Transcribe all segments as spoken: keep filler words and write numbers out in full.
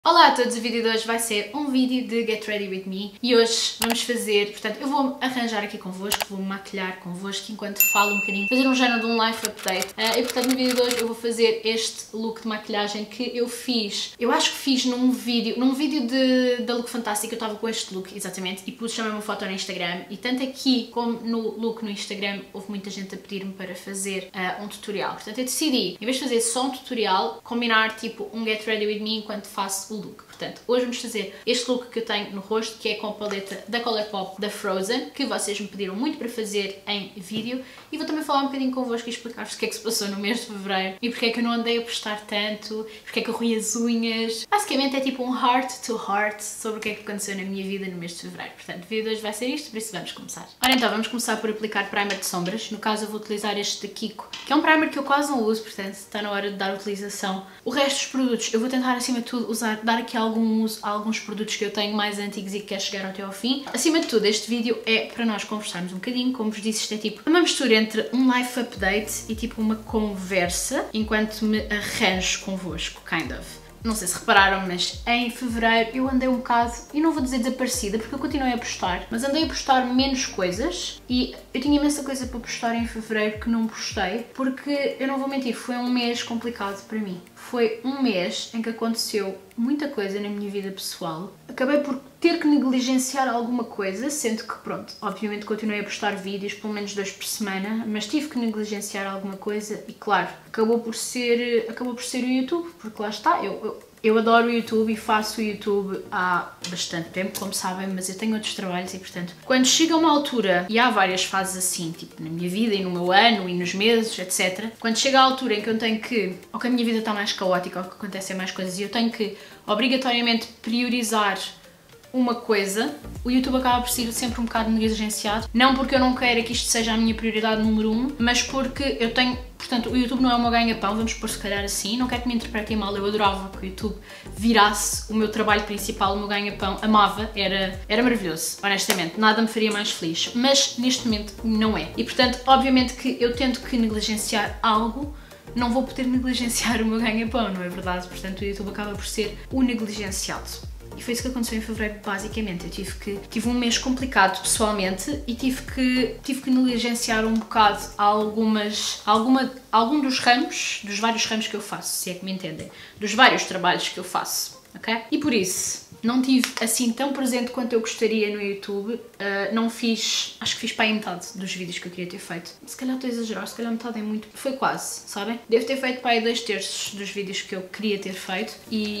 Olá a todos, o vídeo de hoje vai ser um vídeo de Get Ready With Me e hoje vamos fazer, portanto, eu vou arranjar aqui convosco, vou maquilhar convosco enquanto falo um bocadinho, fazer um género de um life update uh, e portanto no vídeo de hoje eu vou fazer este look de maquilhagem que eu fiz, eu acho que fiz num vídeo, num vídeo de, da Look Fantástica eu estava com este look, exatamente, e pus também uma foto no Instagram e tanto aqui como no look no Instagram houve muita gente a pedir-me para fazer uh, um tutorial, portanto eu decidi, em vez de fazer só um tutorial, combinar tipo um Get Ready With Me enquanto faço o look. Portanto, hoje vamos fazer este look que eu tenho no rosto, que é com a paleta da Colourpop da Frozen, que vocês me pediram muito para fazer em vídeo, e vou também falar um bocadinho convosco e explicar-vos o que é que se passou no mês de Fevereiro e porque é que eu não andei a postar tanto, porque é que eu ruí as unhas. Basicamente é tipo um heart to heart sobre o que é que aconteceu na minha vida no mês de Fevereiro. Portanto, o vídeo de hoje vai ser isto, por isso vamos começar. Ora então, vamos começar por aplicar primer de sombras. No caso eu vou utilizar este da Kiko, que é um primer que eu quase não uso, portanto está na hora de dar utilização. O resto dos produtos eu vou tentar acima de tudo usar, dar aqui algum uso a alguns produtos que eu tenho mais antigos e que quero chegar até ao fim. Acima de tudo, este vídeo é para nós conversarmos um bocadinho, como vos disse, isto é tipo uma mistura entre um life update e tipo uma conversa, enquanto me arranjo convosco, kind of. Não sei se repararam, mas em Fevereiro eu andei um bocado, e não vou dizer desaparecida, porque eu continuei a postar, mas andei a postar menos coisas e eu tinha imensa coisa para postar em Fevereiro que não postei, porque, eu não vou mentir, foi um mês complicado para mim. Foi um mês em que aconteceu muita coisa na minha vida pessoal. Acabei por ter que negligenciar alguma coisa, sendo que, pronto, obviamente continuei a postar vídeos, pelo menos dois por semana, mas tive que negligenciar alguma coisa e, claro, acabou por ser, acabou por ser o YouTube, porque lá está, eu, eu Eu adoro o YouTube e faço o YouTube há bastante tempo, como sabem, mas eu tenho outros trabalhos e, portanto, quando chega uma altura, e há várias fases assim, tipo na minha vida e no meu ano e nos meses, etcétera. Quando chega a altura em que eu tenho que, ou que a minha vida está mais caótica, ou que acontecem mais coisas e eu tenho que obrigatoriamente priorizar uma coisa, o YouTube acaba por ser sempre um bocado negligenciado. Não porque eu não queira que isto seja a minha prioridade número um, mas porque eu tenho, portanto, o YouTube não é o meu ganha-pão, vamos pôr se calhar assim, não quero que me interpretem mal, eu adorava que o YouTube virasse o meu trabalho principal, o meu ganha-pão, amava, era, era maravilhoso, honestamente, nada me faria mais feliz, mas neste momento não é. E portanto, obviamente que eu tento que negligenciar algo, não vou poder negligenciar o meu ganha-pão, não é verdade? Portanto, o YouTube acaba por ser o negligenciado. E foi isso que aconteceu em Fevereiro, basicamente. Eu tive que tive um mês complicado pessoalmente e tive que tive que negligenciar um bocado algumas alguma algum dos ramos, dos vários ramos que eu faço, se é que me entendem, dos vários trabalhos que eu faço, ok? E por isso não tive assim tão presente quanto eu gostaria no YouTube, uh, não fiz, acho que fiz para aí metade dos vídeos que eu queria ter feito. Se calhar estou a exagerar, se calhar metade é muito, foi quase, sabem? Devo ter feito para aí dois terços dos vídeos que eu queria ter feito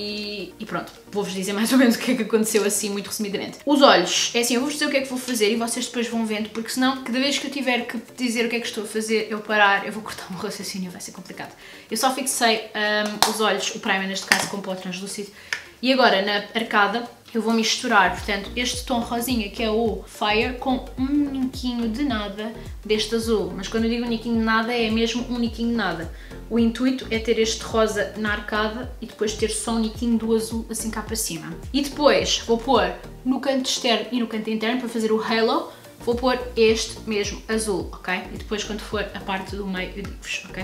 e, e pronto, vou-vos dizer mais ou menos o que é que aconteceu assim, muito resumidamente. Os olhos, é assim, eu vou-vos dizer o que é que vou fazer e vocês depois vão vendo, porque senão, cada vez que eu tiver que dizer o que é que estou a fazer, eu parar, eu vou cortar o meu raciocínio, vai ser complicado. Eu só fixei um, os olhos, o primer neste caso com pó translúcido. E agora na arcada eu vou misturar, portanto, este tom rosinha que é o Fire com um niquinho de nada deste azul. Mas quando eu digo um niquinho de nada é mesmo um niquinho de nada. O intuito é ter este rosa na arcada e depois ter só um niquinho do azul assim cá para cima. E depois vou pôr no canto externo e no canto interno para fazer o halo, vou pôr este mesmo azul, ok? E depois quando for a parte do meio eu digo-vos, ok?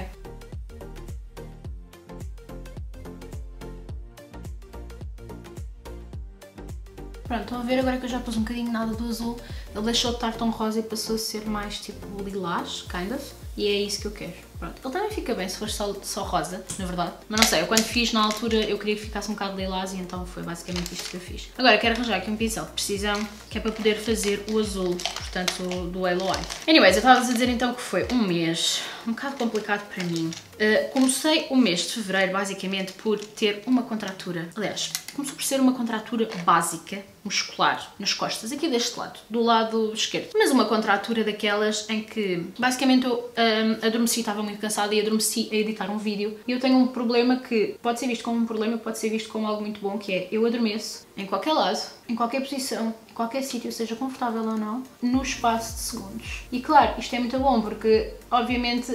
Pronto, estão a ver agora que eu já pus um bocadinho nada do azul, ele deixou de estar tão rosa e passou a ser mais tipo lilás, kind of, e é isso que eu quero. Pronto, ele também fica bem se for só, só rosa, na verdade, mas não sei, eu quando fiz na altura eu queria que ficasse um bocado lilás e então foi basicamente isto que eu fiz. Agora quero arranjar aqui um pincel de precisão, que é para poder fazer o azul, portanto do Halo Eye. Anyways, eu estava a dizer então que foi um mês um bocado complicado para mim. Uh, comecei o mês de Fevereiro basicamente por ter uma contratura, aliás, começou por ser uma contratura básica, muscular, nas costas, aqui deste lado, do lado esquerdo. Mas uma contratura daquelas em que basicamente eu um, adormeci, estava muito cansada e adormeci a editar um vídeo. E eu tenho um problema que pode ser visto como um problema, pode ser visto como algo muito bom, que é eu adormeço em qualquer lado, em qualquer posição, em qualquer sítio, seja confortável ou não, no espaço de segundos. E claro, isto é muito bom porque, obviamente,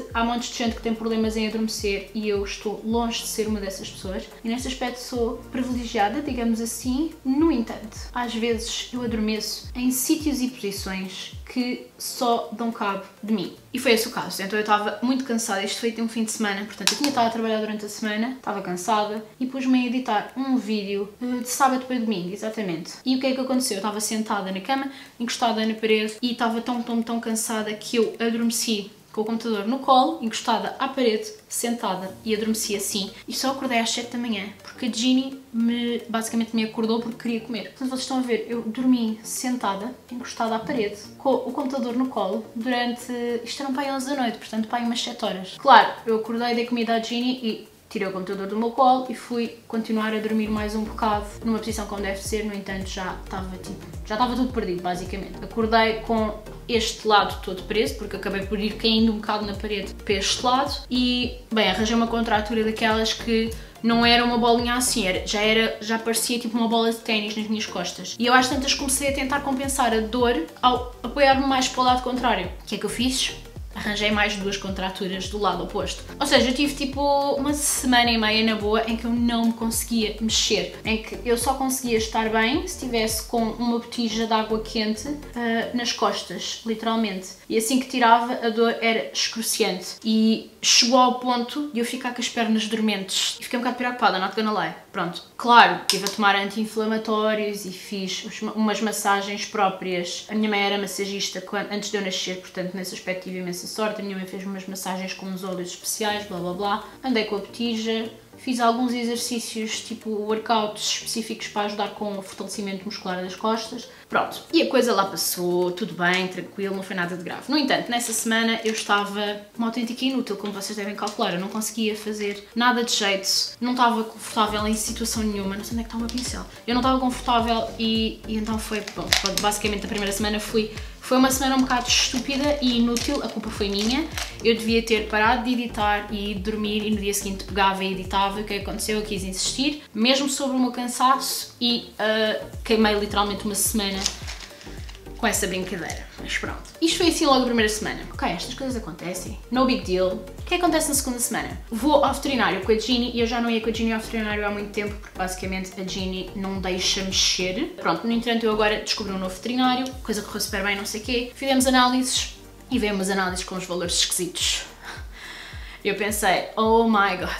há montes de gente que tem problemas em adormecer e eu estou longe de ser uma dessas pessoas. E neste aspecto sou privilegiada, digamos assim. No entanto, às vezes eu adormeço em sítios e posições que só dão cabo de mim. E foi esse o caso. Então eu estava muito cansada, isto foi um fim de semana, portanto eu tinha estado a trabalhar durante a semana, estava cansada e pus-me a editar um vídeo de sábado para domingo, exatamente. E o que é que aconteceu? Eu estava sentada na cama, encostada na parede e estava tão, tão, tão cansada que eu adormeci com o computador no colo, encostada à parede, sentada, e adormeci assim. E só acordei às sete da manhã, porque a Ginny me, basicamente me acordou porque queria comer. Portanto, vocês estão a ver, eu dormi sentada, encostada à parede, com o computador no colo, durante... Isto eram para aí onze da noite, portanto para aí umas sete horas. Claro, eu acordei, dei comida à Ginny e tirei o computador do meu colo e fui continuar a dormir mais um bocado, numa posição como deve ser. No entanto, já estava tipo, já estava tudo perdido, basicamente. Acordei com este lado todo preso, porque acabei por ir caindo um bocado na parede para este lado e, bem, arranjei uma contratura daquelas que não era uma bolinha assim, era, já, era, já parecia tipo uma bola de ténis nas minhas costas. E eu às tantas comecei a tentar compensar a dor ao apoiar-me mais para o lado contrário. O que é que eu fiz? Arranjei mais duas contraturas do lado oposto. Ou seja, eu tive tipo uma semana e meia na boa em que eu não me conseguia mexer, em que eu só conseguia estar bem se estivesse com uma botija de água quente uh, nas costas, literalmente. E assim que tirava, a dor era excruciante. E chegou ao ponto de eu ficar com as pernas dormentes. E fiquei um bocado preocupada, not gonna lie. Pronto. Claro, estive a tomar anti-inflamatórios e fiz umas massagens próprias. A minha mãe era massagista antes de eu nascer, portanto nesse aspecto tive imensa sorte. A minha mãe fez umas massagens com uns óleos especiais, blá blá blá. Andei com a botija. Fiz alguns exercícios, tipo workouts específicos para ajudar com o fortalecimento muscular das costas. Pronto. E a coisa lá passou, tudo bem, tranquilo, não foi nada de grave. No entanto, nessa semana eu estava uma autêntica inútil, como vocês devem calcular. Eu não conseguia fazer nada de jeito, não estava confortável em situação nenhuma. Não sei onde é que está o meu pincel. Eu não estava confortável e, e então foi, bom, basicamente a primeira semana fui... Foi uma semana um bocado estúpida e inútil, a culpa foi minha. Eu devia ter parado de editar e dormir e no dia seguinte pegava e editava. E o que aconteceu? Eu quis insistir, mesmo sobre o meu cansaço, e uh, queimei literalmente uma semana com essa brincadeira. Mas pronto. Isto foi assim logo a primeira semana. Ok, estas coisas acontecem. No big deal. O que acontece na segunda semana? Vou ao veterinário com a Ginny e eu já não ia com a Ginny ao veterinário há muito tempo porque basicamente a Ginny não deixa mexer. Pronto, no entanto eu agora descobri um novo veterinário, coisa que correu super bem, não sei o quê. Fizemos análises e veio umas análises com os valores esquisitos. Eu pensei, oh my god.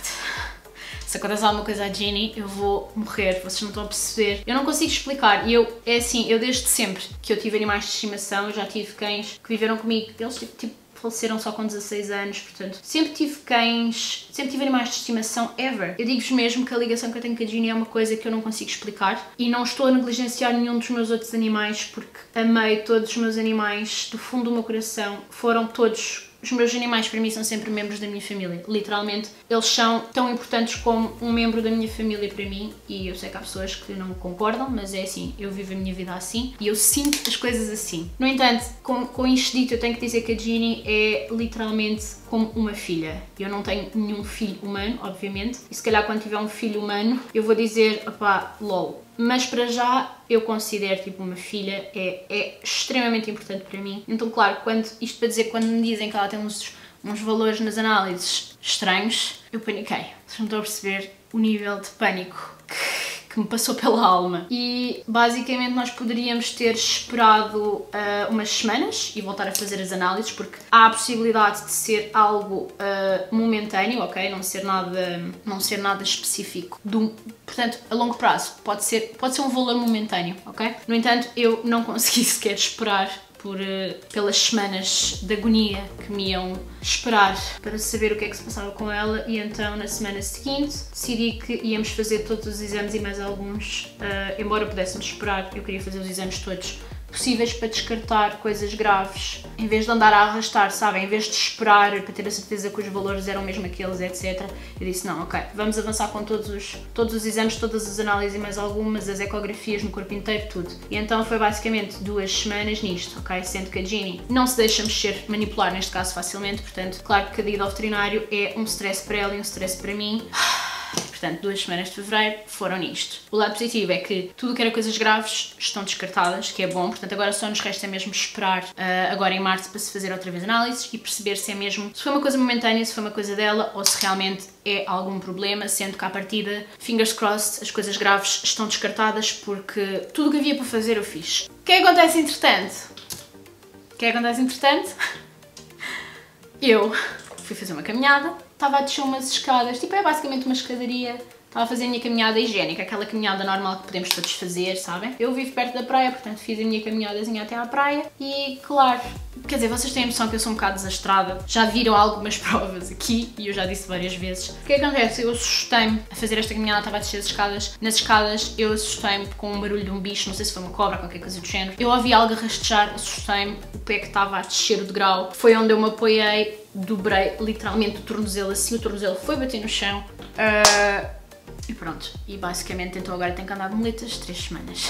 Se acontece alguma coisa à Ginny, eu vou morrer, vocês não estão a perceber. Eu não consigo explicar. E eu, é assim, eu desde sempre que eu tive animais de estimação, eu já tive cães que viveram comigo, eles tipo, faleceram só com dezasseis anos, portanto, sempre tive cães, sempre tive animais de estimação, ever. Eu digo-vos mesmo que a ligação que eu tenho com a Ginny é uma coisa que eu não consigo explicar e não estou a negligenciar nenhum dos meus outros animais porque amei todos os meus animais do fundo do meu coração, foram todos... Os meus animais para mim são sempre membros da minha família, literalmente. Eles são tão importantes como um membro da minha família para mim e eu sei que há pessoas que não concordam, mas é assim, eu vivo a minha vida assim e eu sinto as coisas assim. No entanto, com, com isto dito, eu tenho que dizer que a Ginny é literalmente como uma filha. Eu não tenho nenhum filho humano, obviamente, e se calhar quando tiver um filho humano eu vou dizer, opá, lol. Mas para já eu considero tipo uma filha, é, é extremamente importante para mim. Então claro, quando, isto para dizer, quando me dizem que ela tem uns, uns valores nas análises estranhos, eu paniquei. Vocês não estão a perceber o nível de pânico que, que me passou pela alma. E basicamente nós poderíamos ter esperado uh, umas semanas e voltar a fazer as análises, porque há a possibilidade de ser algo uh, momentâneo, ok? Não ser nada, não ser nada específico. Do, portanto, a longo prazo, pode ser, pode ser um valor momentâneo, ok? No entanto, eu não consegui sequer esperar por, uh, pelas semanas de agonia que me iam esperar para saber o que é que se passava com ela e então na semana seguinte decidi que íamos fazer todos os exames e mais alguns, uh, embora pudéssemos esperar, eu queria fazer os exames todos possíveis para descartar coisas graves, em vez de andar a arrastar, sabem? Em vez de esperar para ter a certeza que os valores eram mesmo aqueles, etcétera. Eu disse, não, ok, vamos avançar com todos os, todos os exames, todas as análises e mais algumas, as ecografias no corpo inteiro, tudo. E então foi basicamente duas semanas nisto, ok? Sendo que a Ginny não se deixa mexer, manipular neste caso facilmente, portanto, claro que cada ida ao veterinário é um stress para ela e um stress para mim. Portanto, duas semanas de fevereiro foram nisto. O lado positivo é que tudo o que era coisas graves estão descartadas, que é bom. Portanto, agora só nos resta mesmo esperar uh, agora em março para se fazer outra vez análises e perceber se é mesmo, se foi uma coisa momentânea, se foi uma coisa dela ou se realmente é algum problema, sendo que à partida, fingers crossed, as coisas graves estão descartadas porque tudo o que havia para fazer eu fiz. O que é que acontece entretanto? O que é que acontece entretanto? Eu fui fazer uma caminhada, estava a descer umas escadas, tipo é basicamente uma escadaria. Estava a fazer a minha caminhada higiênica, aquela caminhada normal que podemos todos fazer, sabem? Eu vivo perto da praia, portanto fiz a minha caminhadazinha até à praia e, claro, quer dizer, vocês têm a noção que eu sou um bocado desastrada, já viram algumas provas aqui e eu já disse várias vezes. O que é que acontece? Eu assustei-me a fazer esta caminhada, estava a descer as escadas, nas escadas eu assustei-me com o barulho de um bicho, não sei se foi uma cobra ou qualquer coisa do género. Eu ouvi algo a rastejar, assustei-me, o pé que estava a descer o degrau, foi onde eu me apoiei, dobrei literalmente o tornozelo assim, o tornozelo foi bater no chão. Uh... E pronto, e basicamente então agora tenho que andar de muletas três semanas.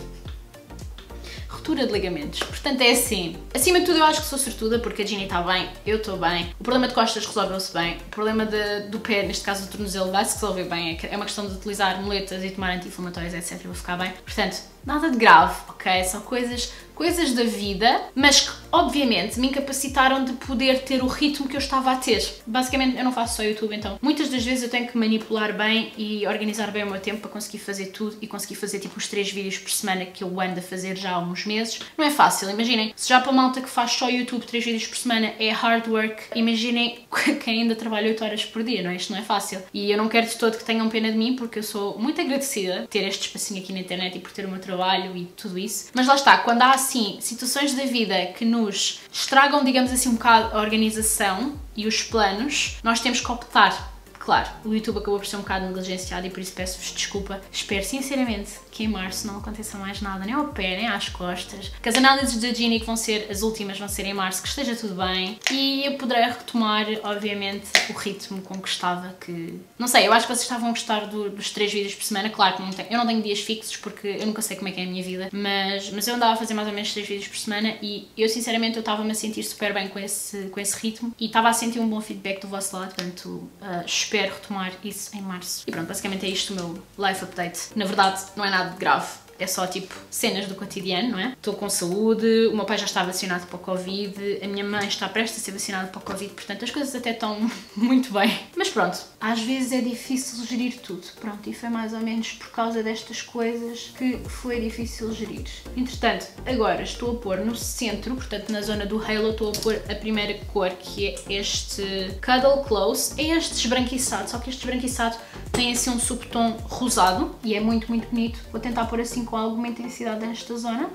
Ruptura de ligamentos. Portanto é assim, acima de tudo eu acho que sou sortuda porque a Ginny está bem, eu estou bem, o problema de costas resolveu-se bem, o problema de, do pé, neste caso do tornozelo, vai-se resolver bem, é uma questão de utilizar muletas e tomar anti-inflamatórios, etcétera, vou ficar bem. Portanto, nada de grave, ok? São coisas, coisas da vida, mas que obviamente me incapacitaram de poder ter o ritmo que eu estava a ter. Basicamente eu não faço só YouTube, então muitas das vezes eu tenho que manipular bem e organizar bem o meu tempo para conseguir fazer tudo e conseguir fazer tipo os três vídeos por semana que eu ando a fazer já há uns meses. Não é fácil, imaginem, se já para a malta que faz só YouTube três vídeos por semana é hard work, imaginem quem ainda trabalha oito horas por dia, não é? Isto não é fácil. E eu não quero de todo que tenham pena de mim porque eu sou muito agradecida por ter este espacinho aqui na internet e por ter o meu trabalho e tudo isso. Mas lá está, quando há assim situações da vida que nos estragam, digamos assim, um bocado a organização e os planos, nós temos que optar. Claro, o YouTube acabou por ser um bocado negligenciado e por isso peço-vos desculpa. Espero sinceramente que em março não aconteça mais nada, nem ao pé, nem às costas. Que as análises da Ginny, que vão ser as últimas, vão ser em março, que esteja tudo bem. E eu poderei retomar, obviamente, o ritmo com que estava, que... Não sei, eu acho que vocês estavam a gostar do, dos três vídeos por semana. Claro que não tenho, eu não tenho dias fixos, porque eu nunca sei como é que é a minha vida. Mas, mas eu andava a fazer mais ou menos três vídeos por semana e eu, sinceramente, eu estava-me a sentir super bem com esse, com esse ritmo. E estava a sentir um bom feedback do vosso lado, portanto, uh, espero Espero retomar isso em março. E pronto, basicamente é isto o meu life update. Na verdade, não é nada de grave. É só tipo cenas do cotidiano, não é? Estou com saúde, o meu pai já está vacinado para o Covid, a minha mãe está prestes a ser vacinada para o Covid, portanto as coisas até estão muito bem. Mas pronto, às vezes é difícil gerir tudo. Pronto, e foi mais ou menos por causa destas coisas que foi difícil gerir. Entretanto, agora estou a pôr no centro, portanto na zona do halo, estou a pôr a primeira cor, que é este Cuddle Close. É este esbranquiçado, só que este esbranquiçado tem assim um subtom rosado e é muito, muito bonito. Vou tentar pôr assim com alguma intensidade nesta zona.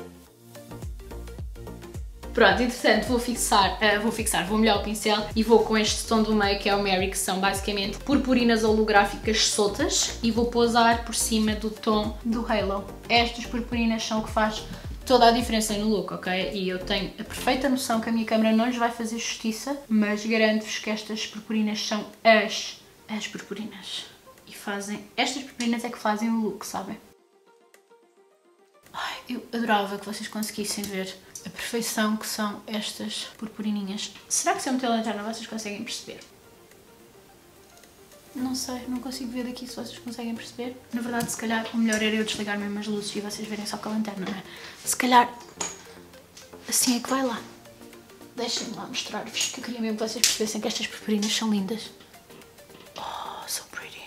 Pronto, entretanto vou fixar, uh, vou fixar, vou molhar o pincel e vou com este tom do meio, que é o Mary, que são basicamente purpurinas holográficas soltas, e vou pousar por cima do tom do halo. Estas purpurinas são o que faz toda a diferença no look, ok? E eu tenho a perfeita noção que a minha câmera não lhes vai fazer justiça, mas garanto-vos que estas purpurinas são as, as purpurinas. E fazem, estas purpurinas é que fazem o look, sabem? Ai, eu adorava que vocês conseguissem ver a perfeição que são estas purpurininhas. Será que se eu meter a lanterna vocês conseguem perceber? Não sei, não consigo ver daqui se vocês conseguem perceber. Na verdade, se calhar o melhor era eu desligar mesmo as luzes e vocês verem só com a lanterna, não é? Se calhar assim é que vai lá. Deixem-me lá mostrar-vos, que eu queria mesmo que vocês percebessem que estas purpurinas são lindas. Oh, so pretty.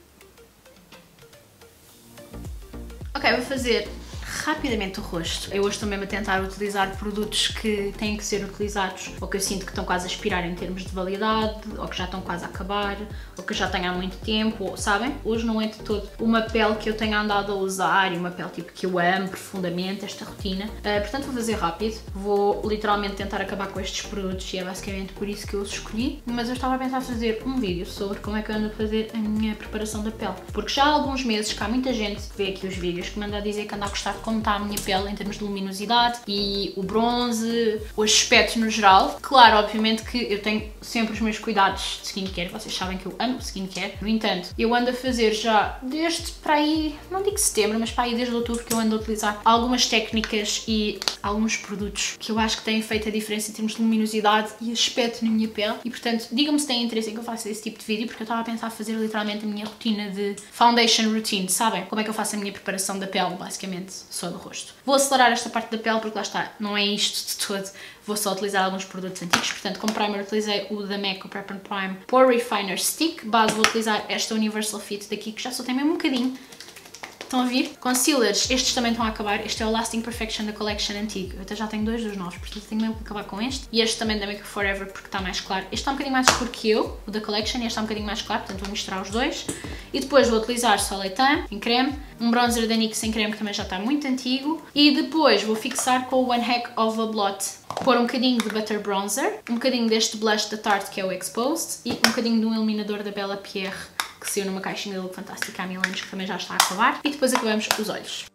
Ok, vou fazer rapidamente o rosto. Eu hoje estou mesmo a tentar utilizar produtos que têm que ser utilizados, ou que eu sinto que estão quase a expirar em termos de validade, ou que já estão quase a acabar, ou que já tenho há muito tempo, ou, sabem? Hoje não é de todo uma pele que eu tenha andado a usar e uma pele tipo que eu amo profundamente, esta rotina. Uh, portanto vou fazer rápido, vou literalmente tentar acabar com estes produtos e é basicamente por isso que eu os escolhi, mas eu estava a pensar fazer um vídeo sobre como é que eu ando a fazer a minha preparação da pele, porque já há alguns meses que há muita gente que vê aqui os vídeos que me anda a dizer que anda a gostar de como está a minha pele em termos de luminosidade e o bronze, o aspecto no geral. Claro, obviamente que eu tenho sempre os meus cuidados de skincare, vocês sabem que eu amo skincare. No entanto, eu ando a fazer já desde para aí, não digo setembro, mas para aí desde outubro que eu ando a utilizar algumas técnicas e alguns produtos que eu acho que têm feito a diferença em termos de luminosidade e aspecto na minha pele. E portanto, digam-me se têm interesse em que eu faça esse tipo de vídeo, porque eu estava a pensar fazer literalmente a minha rotina de foundation routine, sabem? Como é que eu faço a minha preparação da pele, basicamente, só do rosto. Vou acelerar esta parte da pele porque lá está, não é isto de todo. Vou só utilizar alguns produtos antigos, portanto, como primer utilizei o da MAC, o Prep and Prime Pore Refiner Stick. Base vou utilizar esta Universal Fit daqui, que já só tem mesmo um bocadinho. Estão a vir? Concealers, estes também estão a acabar. Este é o Lasting Perfection da Collection antigo. Eu até já tenho dois dos novos, portanto tenho mesmo que acabar com este. E este também da Make Forever, porque está mais claro. Este está um bocadinho mais escuro que eu, o da Collection, e este está um bocadinho mais claro, portanto vou misturar os dois. E depois vou utilizar Soletan em creme, um bronzer da NYX em creme que também já está muito antigo. E depois vou fixar com o One Heck of a Blot. Pôr um bocadinho de Butter Bronzer, um bocadinho deste blush da Tarte, que é o Exposed, e um bocadinho de um iluminador da Bella Pierre, que saiu numa caixinha de Look Fantástica há mil anos, que também já está a acabar. E depois acabamos os olhos.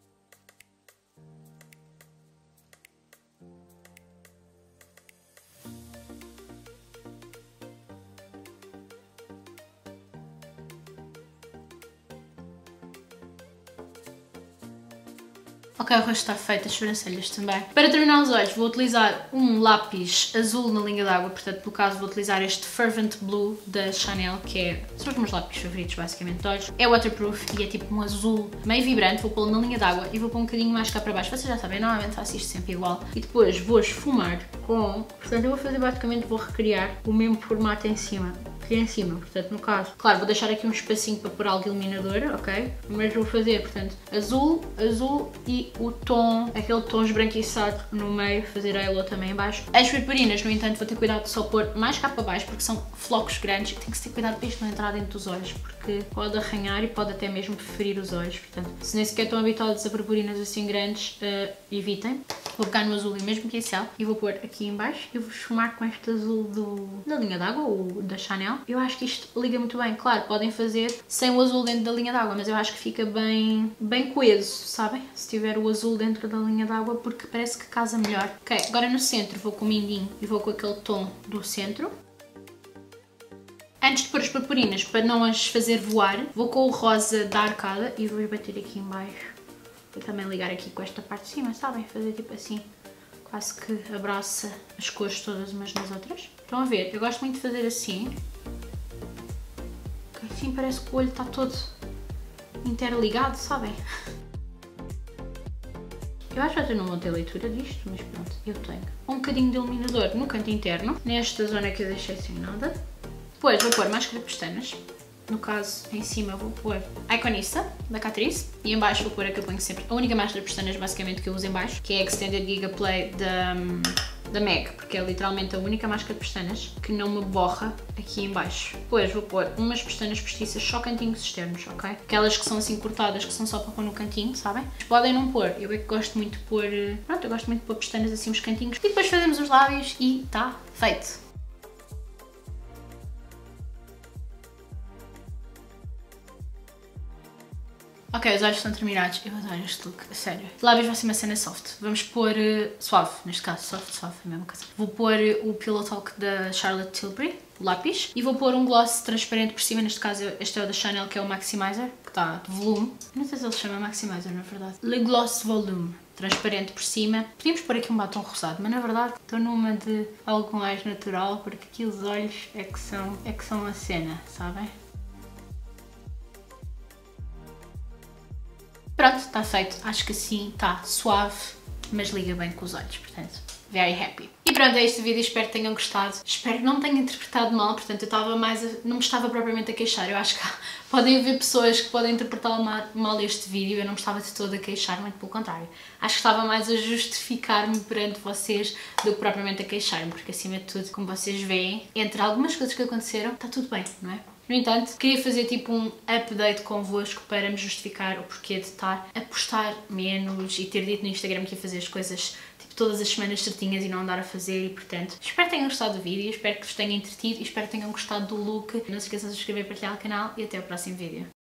Ok, o rosto está feito, as sobrancelhas também. Para terminar os olhos vou utilizar um lápis azul na linha d'água, portanto no caso vou utilizar este Fervent Blue da Chanel, que é, são os meus lápis favoritos basicamente de olhos. É waterproof e é tipo um azul meio vibrante, vou pô-lo na linha d'água e vou pôr um bocadinho mais cá para baixo. Vocês já sabem, normalmente faço isto sempre igual. E depois vou esfumar com, portanto eu vou fazer basicamente, vou recriar o mesmo formato em cima. Aqui em cima, portanto no caso, claro, vou deixar aqui um espacinho para pôr algo iluminador, ok? Mas vou fazer, portanto, azul, azul e o tom, aquele tom esbranquiçado no meio, fazer a halo também em baixo. As purpurinas, no entanto, vou ter cuidado de só pôr mais cá para baixo, porque são flocos grandes, tem que ter cuidado para isto não entrar dentro dos olhos, porque pode arranhar e pode até mesmo ferir os olhos, portanto, se nem sequer estão habituados a purpurinas assim grandes, uh, evitem. Vou pegar no azul e mesmo pincel e vou pôr aqui em baixo e vou esfumar com este azul do, da linha d'água, o da Chanel. Eu acho que isto liga muito bem. Claro, podem fazer sem o azul dentro da linha d'água, mas eu acho que fica bem, bem coeso, sabem? Se tiver o azul dentro da linha d'água, porque parece que casa melhor. Ok, agora no centro vou com o mindinho e vou com aquele tom do centro. Antes de pôr as purpurinas, para não as fazer voar, vou com o rosa da arcada e vou bater aqui em baixo. Vou também ligar aqui com esta parte de cima, sabem? Fazer tipo assim, quase que abraça as cores todas umas nas outras. Estão a ver? Eu gosto muito de fazer assim. Assim parece que o olho está todo interligado, sabem? Eu acho que vocês não vão ter leitura disto, mas pronto, eu tenho. Um bocadinho de iluminador no canto interno, nesta zona que eu deixei sem nada. Depois vou pôr máscara de pestanas. No caso, em cima vou pôr Iconista, da Catrice, e em baixo vou pôr a que eu ponho sempre. A única máscara de pestanas basicamente que eu uso em baixo, que é a Extended Giga Play da, da MAC, porque é literalmente a única máscara de pestanas que não me borra aqui em baixo. Depois vou pôr umas pestanas postiças, só cantinhos externos, ok? Aquelas que são assim cortadas, que são só para pôr no cantinho, sabem? Mas podem não pôr, eu é que gosto muito de pôr, pronto, eu gosto muito de pôr pestanas assim nos cantinhos. E depois fazemos os lábios e está feito! Ok, os olhos estão terminados. Eu adoro este look, a sério. Lábios vai ser uma cena soft. Vamos pôr uh, suave, neste caso, soft, suave, é a mesma coisa. Vou pôr uh, o Pillow Talk da Charlotte Tilbury, lápis. E vou pôr um gloss transparente por cima, neste caso este é o da Chanel, que é o Maximizer, que está de volume. Eu não sei se ele se chama Maximizer, na verdade. Le Gloss Volume, transparente por cima. Podíamos pôr aqui um batom rosado, mas na verdade estou numa de algo mais natural, porque aqui os olhos é que são, é que são a cena, sabem? Pronto, está feito. Acho que assim está suave, mas liga bem com os olhos, portanto, very happy. E pronto, é este vídeo, espero que tenham gostado. Espero que não tenham interpretado mal, portanto, eu estava mais a, não me estava propriamente a queixar. Eu acho que podem haver pessoas que podem interpretar mal, mal este vídeo, eu não me estava de todo a queixar, muito pelo contrário. Acho que estava mais a justificar-me perante vocês do que propriamente a queixar-me, porque acima de tudo, como vocês veem, entre algumas coisas que aconteceram, está tudo bem, não é? No entanto, queria fazer tipo um update convosco para me justificar o porquê de estar a postar menos e ter dito no Instagram que ia fazer as coisas tipo todas as semanas certinhas e não andar a fazer e portanto, espero que tenham gostado do vídeo, espero que vos tenha entretido e espero que tenham gostado do look. Não se esqueçam de se inscrever, partilhar o canal e até o próximo vídeo.